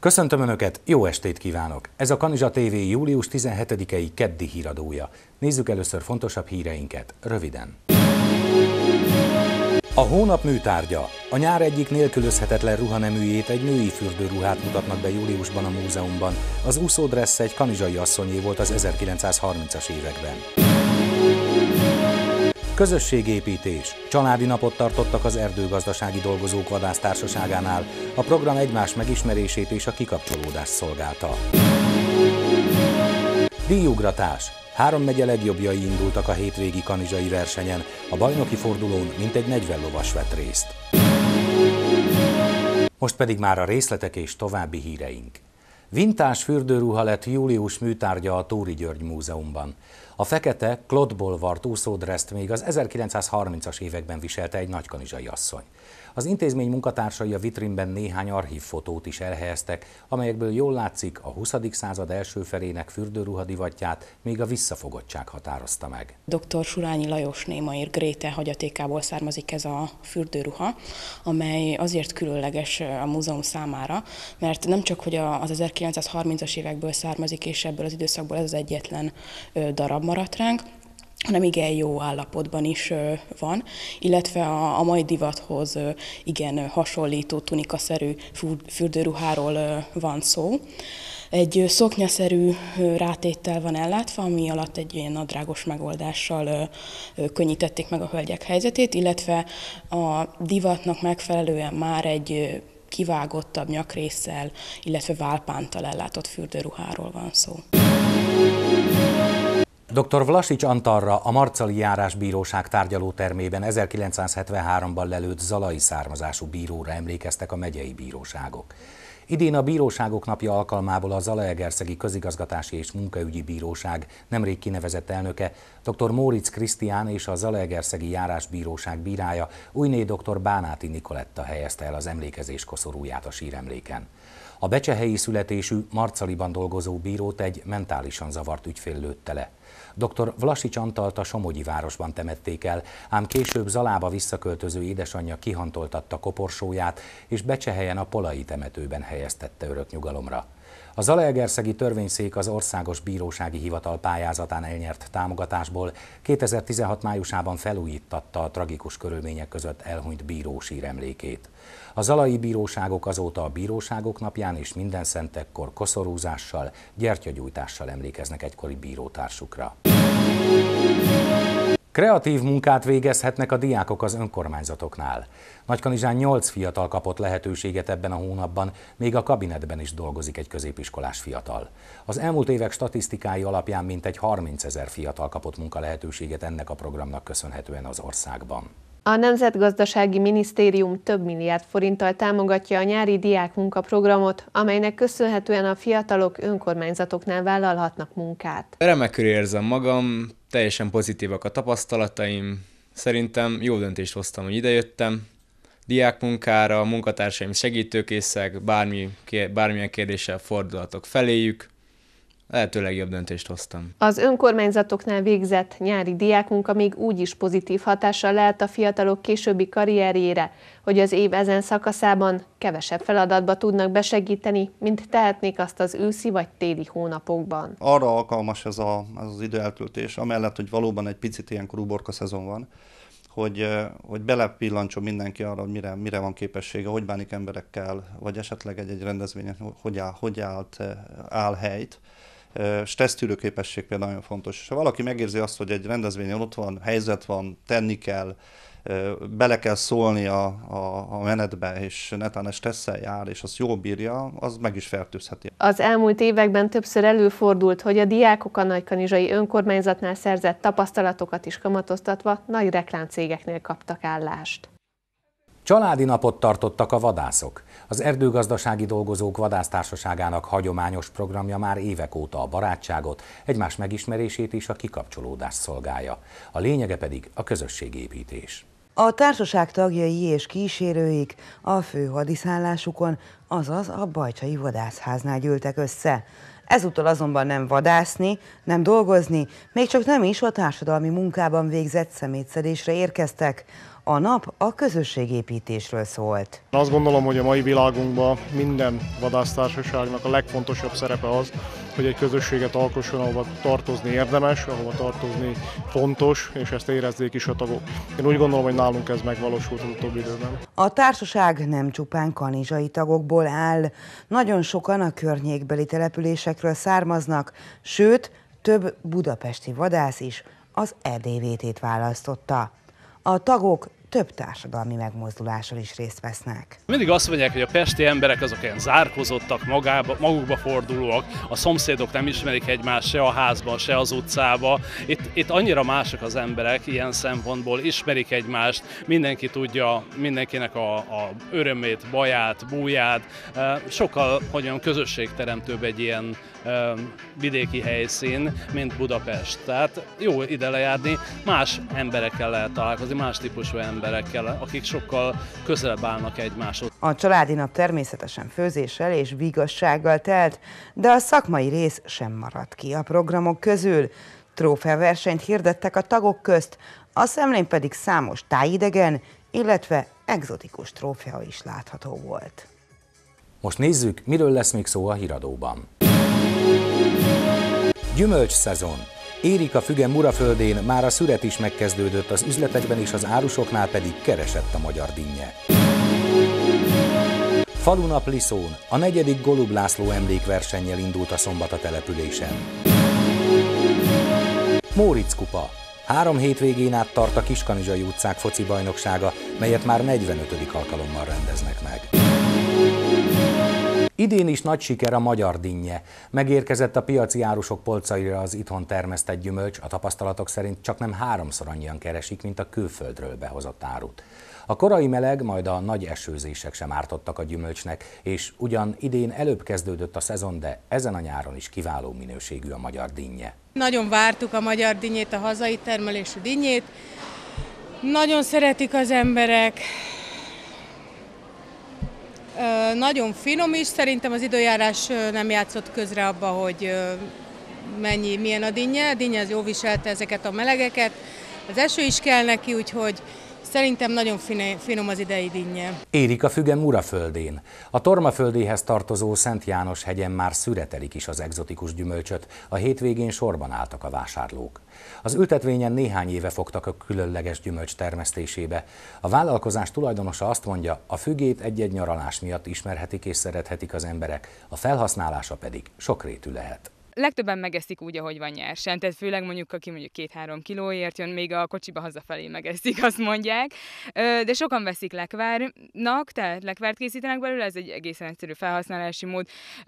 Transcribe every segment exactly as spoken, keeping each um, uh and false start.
Köszöntöm Önöket, jó estét kívánok! Ez a Kanizsa té vé július tizenhetedikei keddi híradója. Nézzük először fontosabb híreinket, röviden. A hónap műtárgya. A nyár egyik nélkülözhetetlen ruhaneműjét, egy női fürdőruhát mutatnak be júliusban a múzeumban. Az úszódressz egy kanizsai asszonyé volt az ezerkilencszázharmincas években. Közösségépítés. Családi napot tartottak az Erdőgazdasági Dolgozók Vadásztársaságánál. A program egymás megismerését és a kikapcsolódást szolgálta. Díjugratás. Három megye legjobbjai indultak a hétvégi kanizsai versenyen. A bajnoki fordulón mintegy negyven lovas vett részt. Most pedig már a részletek és további híreink. Vintás fürdőruha lett július műtárgya a Tóri György Múzeumban. A fekete, klotból vart úszódreszt még az ezerkilencszázharmincas években viselte egy nagykanizsai asszony. Az intézmény munkatársai a vitrínben néhány archívfotót is elhelyeztek, amelyekből jól látszik, a huszadik század első felének fürdőruha divatját még a visszafogottság határozta meg. doktor Surányi Lajos Némair Gréte hagyatékából származik ez a fürdőruha, amely azért különleges a múzeum számára, mert nem csak hogy az ezerkilencszázharmincas évekből származik, és ebből az időszakból ez az egyetlen darab maradt ránk, hanem igen jó állapotban is van, illetve a, a mai divathoz igen hasonlító tunikaszerű fürdőruháról van szó. Egy szoknyaszerű rátéttel van ellátva, ami alatt egy ilyen nadrágos megoldással könnyítették meg a hölgyek helyzetét, illetve a divatnak megfelelően már egy kivágottabb nyakrésszel, illetve válpánttal ellátott fürdőruháról van szó. doktor Vlasics Antalra, a Marcali Járásbíróság tárgyalótermében ezerkilencszázhetvenháromban lelőtt zalai származású bíróra emlékeztek a megyei bíróságok. Idén a Bíróságok Napja alkalmából a Zalaegerszegi Közigazgatási és Munkaügyi Bíróság nemrég kinevezett elnöke, doktor Móricz Krisztián és a Zalaegerszegi Járásbíróság bírája, újné doktor Bánáti Nikoletta helyezte el az emlékezés koszorúját a síremléken. A becsehelyi születésű, Marcaliban dolgozó bírót egy mentálisan zavart ügyfél lőtte le. doktor Vlasics Antalt a Somogyi városban temették el, ám később Zalába visszaköltöző édesanyja kihantoltatta koporsóját, és Becsehelyen a Polai temetőben helyeztette örök nyugalomra. A Zalaegerszegi Törvényszék az Országos Bírósági Hivatal pályázatán elnyert támogatásból kétezer-tizenhat májusában felújítatta a tragikus körülmények között elhunyt bíró síremlékét. A zalai bíróságok azóta a Bíróságok Napján és mindenszentekkor koszorúzással, gyertyagyújtással emlékeznek egykori bírótársukra. Kreatív munkát végezhetnek a diákok az önkormányzatoknál. Nagykanizsán nyolc fiatal kapott lehetőséget ebben a hónapban, még a kabinetben is dolgozik egy középiskolás fiatal. Az elmúlt évek statisztikái alapján mintegy harmincezer fiatal kapott munkalehetőséget ennek a programnak köszönhetően az országban. A Nemzetgazdasági Minisztérium több milliárd forinttal támogatja a nyári diákmunkaprogramot, amelynek köszönhetően a fiatalok önkormányzatoknál vállalhatnak munkát. Remekül érzem magam, teljesen pozitívak a tapasztalataim, szerintem jó döntést hoztam, hogy idejöttem. Diákmunkára, a munkatársaim segítőkészek, bármi, bármilyen kérdéssel fordulhatok feléjük. Lehetőleg jobb döntést hoztam. Az önkormányzatoknál végzett nyári diákmunka még úgy is pozitív hatással lehet a fiatalok későbbi karrierjére, hogy az év ezen szakaszában kevesebb feladatba tudnak besegíteni, mint tehetnék azt az őszi vagy téli hónapokban. Arra alkalmas ez, a, ez az időeltöltés, amellett, hogy valóban egy picit ilyenkor uborka szezon van, hogy, hogy belepillantson mindenki arra, hogy mire, mire van képessége, hogy bánik emberekkel, vagy esetleg egy-egy rendezvényen, hogy, áll, hogy állt, áll helyt. Stressztűrő képesség például nagyon fontos. Ha valaki megérzi azt, hogy egy rendezvényen ott van, helyzet van, tenni kell, bele kell szólni a, a, a menetbe, és netán stresszel jár, és azt jól bírja, az meg is fertőzheti. Az elmúlt években többször előfordult, hogy a diákok a nagykanizsai önkormányzatnál szerzett tapasztalatokat is kamatoztatva nagy reklámcégeknél kaptak állást. Családi napot tartottak a vadászok. Az Erdőgazdasági Dolgozók Vadásztársaságának hagyományos programja már évek óta a barátságot, egymás megismerését és a kikapcsolódást szolgálja. A lényege pedig a közösségépítés. A társaság tagjai és kísérőik a főhadiszállásukon, azaz a Bajcsai Vadászháznál gyűltek össze. Ezúttal azonban nem vadászni, nem dolgozni, még csak nem is a társadalmi munkában végzett szemétszedésre érkeztek. A nap a közösségépítésről szólt. Azt gondolom, hogy a mai világunkban minden vadásztársaságnak a legfontosabb szerepe az, hogy egy közösséget alkosson, ahova tartozni érdemes, ahova tartozni fontos, és ezt érezzék is a tagok. Én úgy gondolom, hogy nálunk ez megvalósult az utóbbi időben. A társaság nem csupán kanizsai tagokból áll, nagyon sokan a környékbeli településekről származnak, sőt, több budapesti vadász is az er dé vé té-t választotta. A tagok több társadalmi megmozduláson is részt vesznek. Mindig azt mondják, hogy a pesti emberek azok ilyen zárkozottak, magába, magukba fordulóak, a szomszédok nem ismerik egymást se a házban, se az utcába. Itt, itt annyira mások az emberek ilyen szempontból, ismerik egymást, mindenki tudja mindenkinek a, a örömét, baját, búját. Sokkal, hogy mondjam, közösségteremtőbb egy ilyen vidéki helyszín, mint Budapest. Tehát jó ide lejárni, más emberekkel lehet találkozni, más típusú emberekkel, akik sokkal közelebb állnak egymáshoz. A családi nap természetesen főzéssel és vigassággal telt, de a szakmai rész sem maradt ki a programok közül. Trófeaversenyt hirdettek a tagok közt, a szemlén pedig számos tájidegen, illetve egzotikus trófea is látható volt. Most nézzük, miről lesz még szó a híradóban. Gyümölcs szezon. Érik a füge Muraföldén, már a szüret is megkezdődött, az üzletekben és az árusoknál pedig keresett a magyar dinnye. Falunap Liszón. A negyedik Golub László emlékversennyel indult a szombat a településen. Móricz kupa. Három hétvégén át tart a Kiskanizsai utcák foci bajnoksága, melyet már negyvenötödik alkalommal rendeznek meg. Idén is nagy siker a magyar dinnye. Megérkezett a piaci árusok polcaira az itthon termesztett gyümölcs, a tapasztalatok szerint csaknem háromszor annyian keresik, mint a külföldről behozott árut. A korai meleg, majd a nagy esőzések sem ártottak a gyümölcsnek, és ugyan idén előbb kezdődött a szezon, de ezen a nyáron is kiváló minőségű a magyar dinnye. Nagyon vártuk a magyar dinnyét, a hazai termelésű dinnyét. Nagyon szeretik az emberek. Nagyon finom is, szerintem az időjárás nem játszott közre abba, hogy mennyi, milyen a dinnye. A dinnye az jó viselte ezeket a melegeket, az eső is kell neki, úgyhogy szerintem nagyon finom az idei dinnye. Érik a füge Muraföldén. A Tormaföldéhez tartozó Szent János hegyen már szüretelik is az egzotikus gyümölcsöt, a hétvégén sorban álltak a vásárlók. Az ültetvényen néhány éve fogtak a különleges gyümölcs termesztésébe. A vállalkozás tulajdonosa azt mondja, a fügét egy-egy nyaralás miatt ismerhetik és szerethetik az emberek, a felhasználása pedig sokrétű lehet. Legtöbben megeszik úgy, ahogy van nyersen, tehát főleg mondjuk, aki mondjuk két-három kilóért jön, még a kocsiba hazafelé megeszik, azt mondják. De sokan veszik lekvárnak, tehát lekvárt készítenek belőle, ez egy egészen egyszerű felhasználási mód.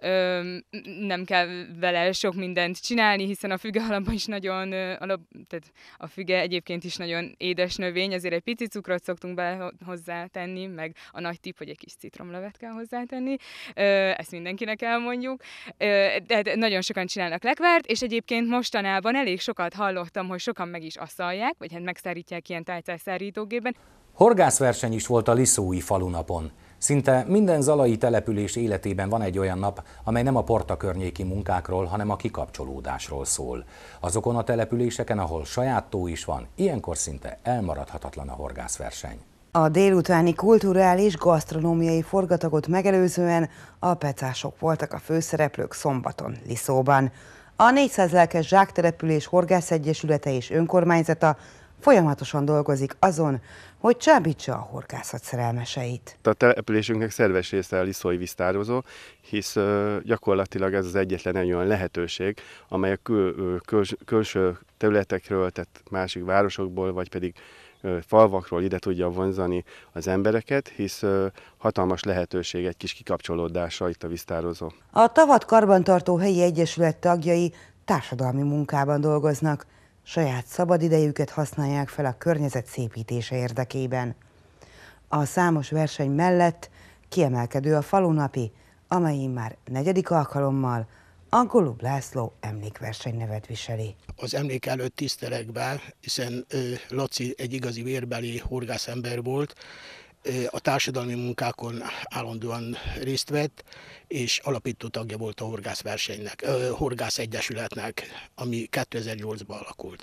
Nem kell vele sok mindent csinálni, hiszen a füge alapban is nagyon, tehát a füge egyébként is nagyon édes növény, azért egy pici cukrot szoktunk bele hozzátenni, meg a nagy tipp, hogy egy kis citromlevet kell hozzátenni. Ezt mindenkinek elmondjuk. De nagyon sokan csinálnak lekvárt, és egyébként mostanában elég sokat hallottam, hogy sokan meg is asszalják, vagy hát megszárítják ilyen tálcás szárítógépben. Horgászverseny is volt a liszói falunapon. Szinte minden zalai település életében van egy olyan nap, amely nem a porta környéki munkákról, hanem a kikapcsolódásról szól. Azokon a településeken, ahol saját tó is van, ilyenkor szinte elmaradhatatlan a horgászverseny. A délutáni kulturális, gasztronómiai forgatagot megelőzően a pecások voltak a főszereplők szombaton Liszóban. A négyszáz lelkes zsáktelepülés horgászegyesülete és önkormányzata folyamatosan dolgozik azon, hogy csábítsa a horgászat szerelmeseit. A településünknek szerves része a liszói víztározó, hisz gyakorlatilag ez az egyetlen egy olyan lehetőség, amely a kül, kül, külső területekről, tehát másik városokból, vagy pedig falvakról ide tudja vonzani az embereket, hisz hatalmas lehetőség egy kis kikapcsolódásra itt a víztározó. A tavat karbantartó helyi egyesület tagjai társadalmi munkában dolgoznak, saját szabadidejüket használják fel a környezet szépítése érdekében. A számos verseny mellett kiemelkedő a falunapi, amely már negyedik alkalommal a Golub László emlékverseny nevet viseli. Az emlék előtt tisztelegben, hiszen Laci egy igazi vérbeli horgászember volt, a társadalmi munkákon állandóan részt vett, és alapító tagja volt a horgászversenynek, horgászegyesületnek, ami kétezer-nyolcban alakult.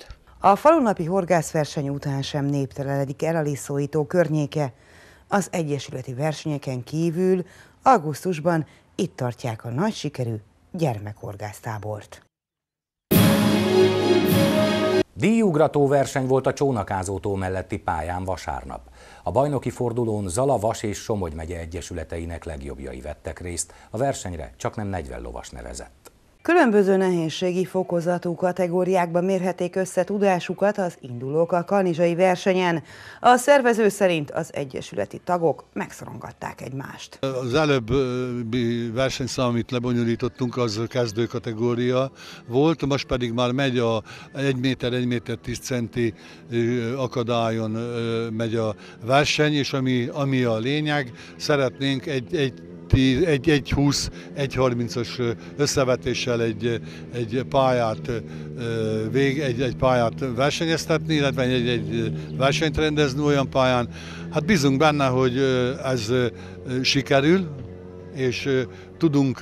A falunapi horgászverseny után sem néptelenedik el a Lisszói-tó környéke. Az egyesületi versenyeken kívül augusztusban itt tartják a nagy sikerű gyermekhorgásztábort. Díjugrató verseny volt a Csónakázó-tó melletti pályán vasárnap. A bajnoki fordulón Zala, Vas és Somogy megye egyesületeinek legjobbjai vettek részt, a versenyre csaknem negyven lovas nevezett. Különböző nehézségi fokozatú kategóriákban mérhették össze tudásukat az indulók a kanizsai versenyen. A szervező szerint az egyesületi tagok megszorongatták egymást. Az előbbi versenyszám, amit lebonyolítottunk, az kezdő kategória volt, most pedig már megy a egy méter, egy méter tíz centi akadályon megy a verseny, és ami, ami a lényeg, szeretnénk egy, egy egy egy húsz, egy harmincas összevetéssel egy, egy pályát vég, egy, egy pályát versenyeztetni, illetve egy, egy versenyt rendezni olyan pályán. Hát bízunk benne, hogy ez sikerül, és tudunk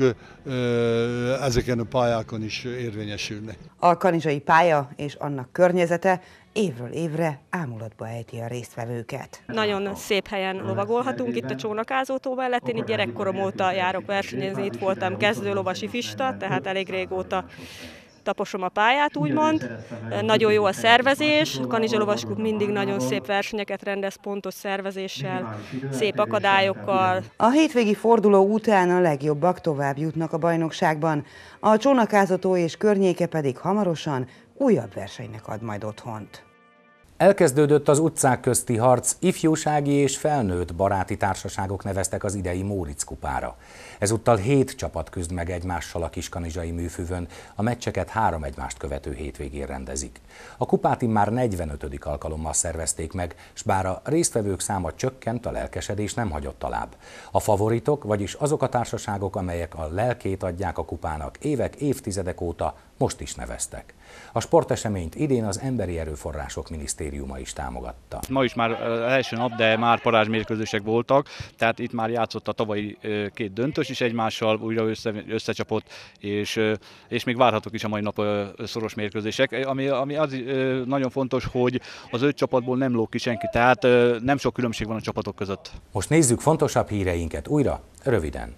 ezeken a pályákon is érvényesülni. A kanizsai pálya és annak környezete évről évre ámulatba ejti a résztvevőket. Nagyon szép helyen lovagolhatunk itt a Csónakázó-tó mellett. Én itt gyerekkorom óta járok versenyezni, itt voltam kezdő lovasi fista, tehát elég régóta taposom a pályát, úgymond. Nagyon jó a szervezés, a Kanizsa Lovasklub mindig nagyon szép versenyeket rendez, pontos szervezéssel, szép akadályokkal. A hétvégi forduló után a legjobbak tovább jutnak a bajnokságban, a Csónakázó-tó és környéke pedig hamarosan újabb versenynek ad majd otthont. Elkezdődött az utcák közti harc, ifjúsági és felnőtt baráti társaságok neveztek az idei Móricz kupára. Ezúttal hét csapat küzd meg egymással a kiskanizsai műfüvön, a meccseket három egymást követő hétvégén rendezik. A kupát immár negyvenötödik alkalommal szervezték meg, s bár a résztvevők száma csökkent, a lelkesedés nem hagyott alább. A favoritok, vagyis azok a társaságok, amelyek a lelkét adják a kupának, évek, évtizedek óta most is neveztek. A sporteseményt idén az Emberi Erőforrások Minisztériuma is támogatta. Ma is már az első nap, de már parázsmérkőzések voltak, tehát itt már játszott a tavalyi két döntős is egymással, újra össze, összecsapott, és, és még várhatók is a mai nap szoros mérkőzések. Ami, ami az nagyon fontos, hogy az öt csapatból nem lóg ki senki, tehát nem sok különbség van a csapatok között. Most nézzük fontosabb híreinket újra, röviden.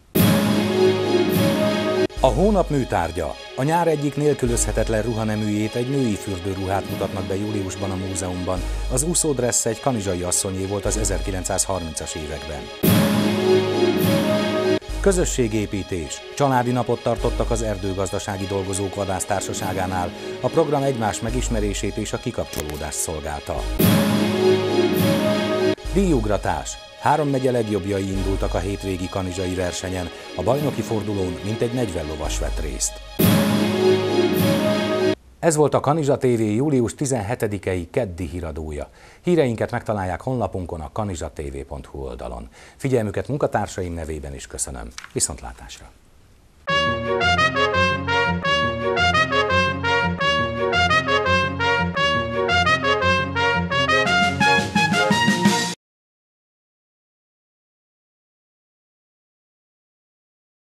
A hónap műtárgya. A nyár egyik nélkülözhetetlen ruhaneműjét, egy női fürdőruhát mutatnak be júliusban a múzeumban. Az úszódressz egy kanizsai asszonyé volt az ezerkilencszázharmincas években. Közösségépítés. Családi napot tartottak az erdőgazdasági dolgozók vadásztársaságánál. A program egymás megismerését és a kikapcsolódást szolgálta. Díjugratás. Három megye legjobbjai indultak a hétvégi kanizsai versenyen, a bajnoki fordulón mintegy negyven lovas vett részt. Ez volt a Kanizsa té vé július tizenhetedikei keddi híradója. Híreinket megtalálják honlapunkon, a kanizsatv pont hu oldalon. Figyelmüket munkatársaim nevében is köszönöm. Viszontlátásra!